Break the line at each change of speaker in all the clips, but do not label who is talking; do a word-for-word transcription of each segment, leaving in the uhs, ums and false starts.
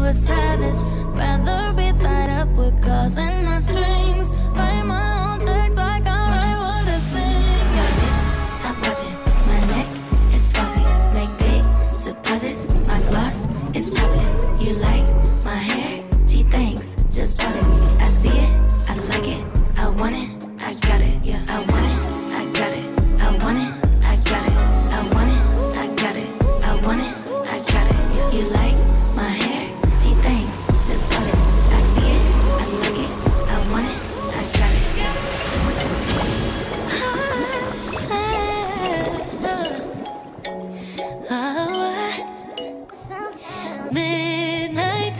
a savage. Rather be tied up with calls and not strings. Write my own checks like I write what I sing. Yeah, bitch, stop watching. My neck is glossy. Make big deposits. My gloss is popping. You like my hair? Gee, thanks. Just bought it. I see it. I like it. I want it. I got it. Yeah, I want it. I got it. I want it. I got it. I want it. I got it. I want it. I got it. Yeah. You like my hair? Gee, thanks. Just bought it. I see it. I like it. I want it. I got it.
Midnight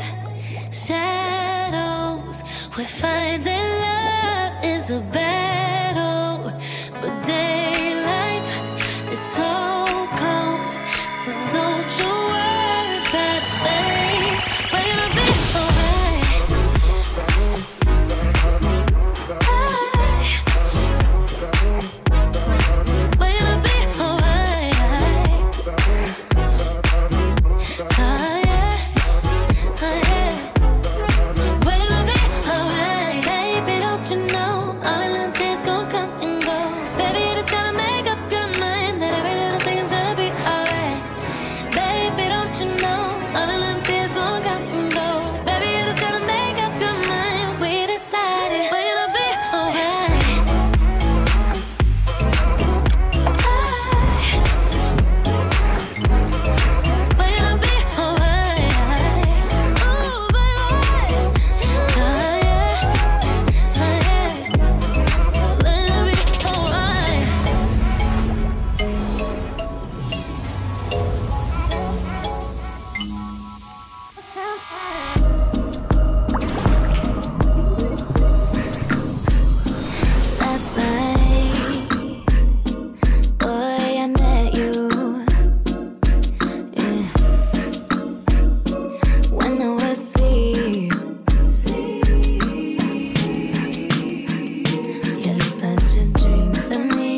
shadows. We're finding love is a battle, but daylight is so close. So don't you worry about a thing. We're gonna be alright. We're gonna be alright. Oh yeah, oh yeah. We're gonna be alright. Baby, don't you know all of them tears gon' come and go. Baby, you just gotta make up your mind that every little thing's gonna be alright. Baby, don't you know all of them tears gon' come and go. Baby, you just gotta make up your mind. We decided we're gonna be alright. We're gonna be alright. Ooh, baby. Oh yeah, oh yeah. We're gonna be alright.
Last night, boy, I met you. Yeah. When I was asleep, you're such a dream to me.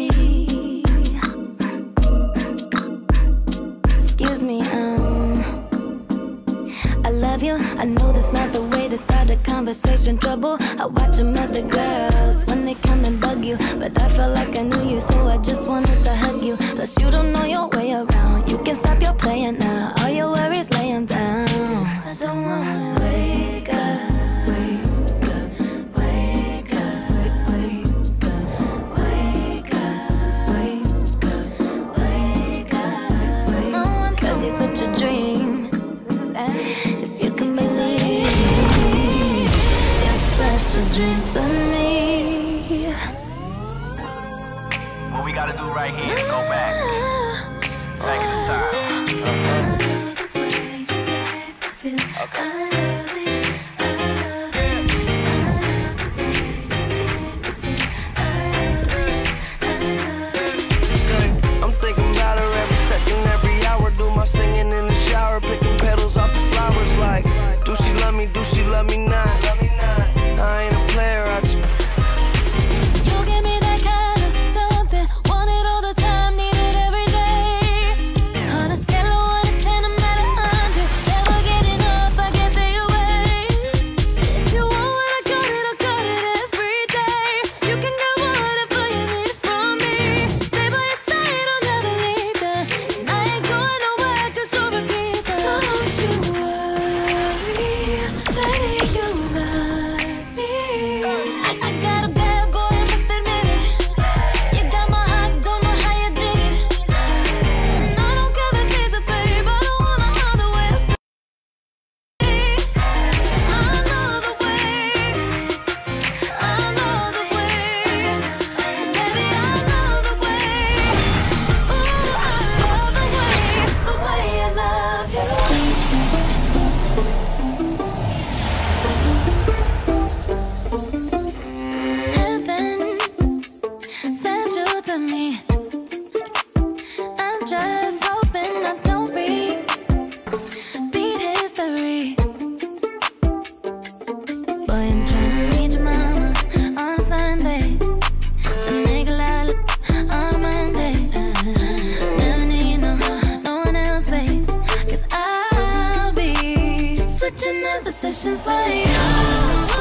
Excuse me, um, I love you. I know that's not the way to start a conversation. Trouble. I watch them other girls when they come and bug you, but I felt like I knew you, so I just wanted to hug you. Plus you don't know your way around. You can stop your playing now. All your worries, lay 'em down. I don't wanna wake up, wake up, wake up, wake, wake up, wake up, wake up, wake up, wake up. Cause you're such a dream. If you can believe, you're such a dream to me.
What we gotta do right here is go back. Back in the time.
I'm thinking about her every second, every hour. Do my singing in the shower, picking petals off the flowers. Like, do she love me? Do she love me not? I ain't a player. I just
You give me that kind of something, want it all the time, need it every day. On a scale of one to ten, I'm at a hundred. Never get enough, I guess they sessions for you.